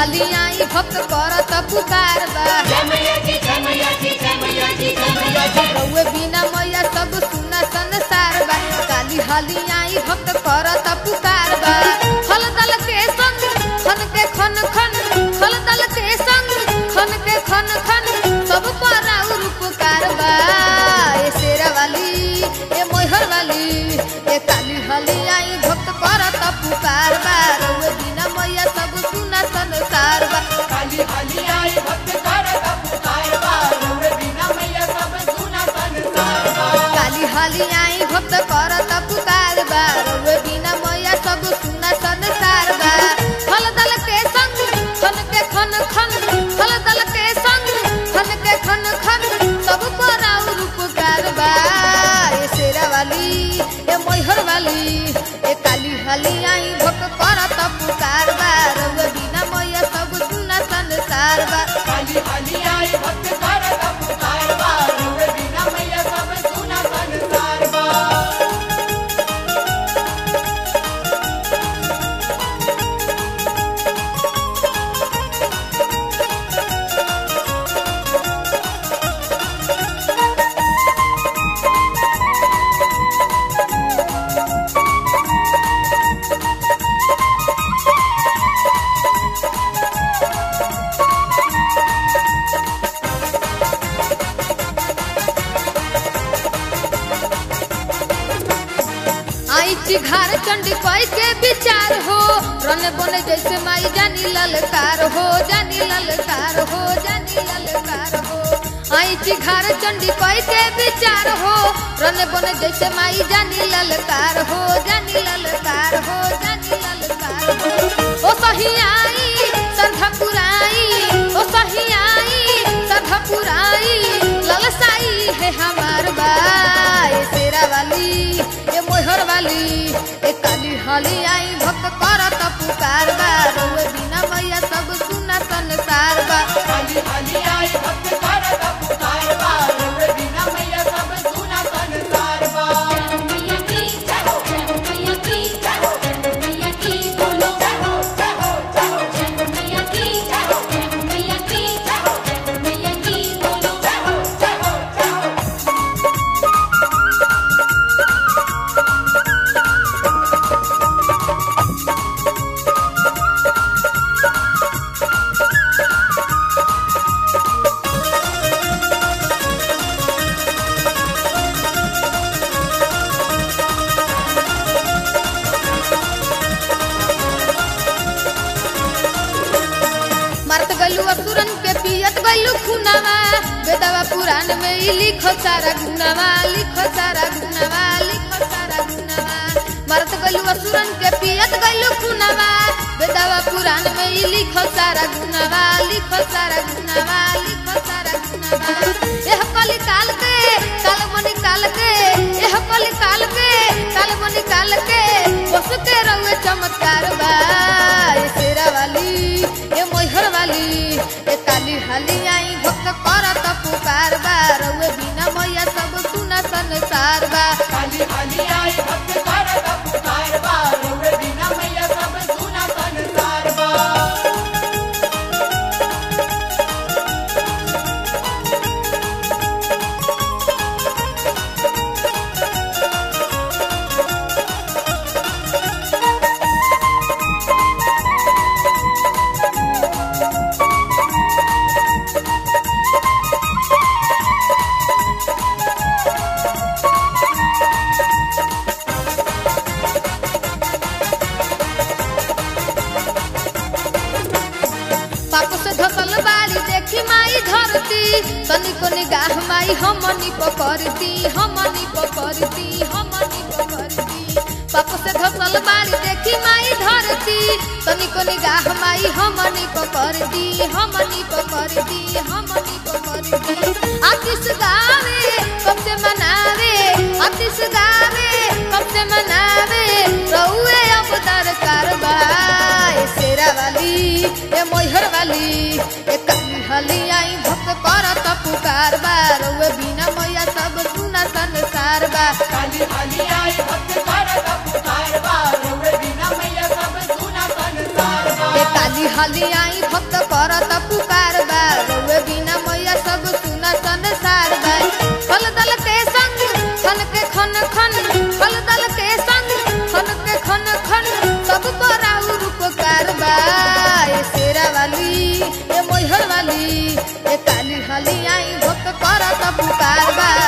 हाली आई भक्त करत पुकार बा रउए बिना मैया सब सुना संसार बा काली हाली आई भक्त करत पुकार बा फल दल के संग खन के खन खन फल दल के संग खन के खन खन सब पर और उपकार बा ए शेरा वाली ए मोहर वाली ए काली हाली आई भक्त करत पुकार बा रउए बिना मैया सब सुना संसार बा काली हाली आई भक्त करत पुकार बा रउए बिना मैया सब सुना संसार बा काली हाली आई भक्त करत पुकार बा रउए बिना मैया सब सुना संसार बा फल दल के संग खन के खन खन फल दल के संग खन के खन खन सब पर और उपकार बा ए शेरा वाली ए मोहर वाली ए काली हाली आई भक्त करत पुकार बा रउए बिना मैया सब सुना संसार बा काली हाली आई भक्त करत पुकार बा रउए बिना मैया सब सुना संसार बा आई घर चंडी कोई के विचार हो रने बने जैसे माई जानी ललकार हो जानी ललकार हो जानी ललकार हो आई घर चंडी कोई के विचार हो रने बने जैसे माई जानी ललकार हो जानी ललकार हो जानी ललकार हो ओ सही आई सरधा पुराई ओ सही आई सरधा पुराई ललसाई है हमार बाई शेरा वाली ए मोहर वाली ए काली हाली आई भक्त करत पुकार बा रउए बिना मैया सब सुना संसार बा काली हाली आई भक्त करत पुकार बा रउए बिना मैया सब सुना संसार बा मैया की जाओ मैया की जाओ मैया की बोलो जाओ जाओ जाओ मैया की जाओ मैया की जाओ मैया की बोलो जाओ जाओ जाओ मरत गलू असुरन के पियत गलू खुनावा बेदवा पुराण में ई लिखो सारा गुनावा लिखो सारा गुनावा लिखो सारा गुनावा मरत गलू असुरन के पियत गलू खुनावा बेदवा पुराण में ई लिखो सारा गुनावा लिखो सारा गुनावा लिखो सारा गुनावा एह कली काल के काल मनी काल के एह कली काल के काल मनी काल के बस के रउए चमत्कार बा ए शेरा वाली ए मोहर वाली ए काली हाली आई भक्त करत पुकार बा रउए बिना मैया सब सुना संसार बा काली हाली आई भक्त करत पुकार बा रउए बिना मैया सब सुना संसार बा पाप से धसल बाड़ी देखी माई धरती तनिको निगाह माई हमनी पकड़ती हमनी पकड़ती हमनी पकड़ती पाप से धसल बाड़ी देखी माई धरती तनिको निगाह माई हमनी पकड़ती हमनी पकड़ती हमनी पकड़ती आतिश गावे कब से मनावे आतिश गावे कब से मनावे रउए अब दरकार बा ए शेरा वाली ए मोहर वाली ए काली हाली आई भक्त करत पुकार बा रउए बिना मैया सब सुना संसार बा काली हाली आई भक्त करत पुकार बा रउए बिना मैया सब सुना संसार बा ए काली हाली आई भक्त करत पुकार बा रउए बिना मैया सब सुना संसार बा फल दल के संग खन के खन खन फल दल के संग खन के खन खन सब पर और उपकार बा ए शेरा वाली ए मोहर वाली ए काली हाली आई भक्त करत पुकार बा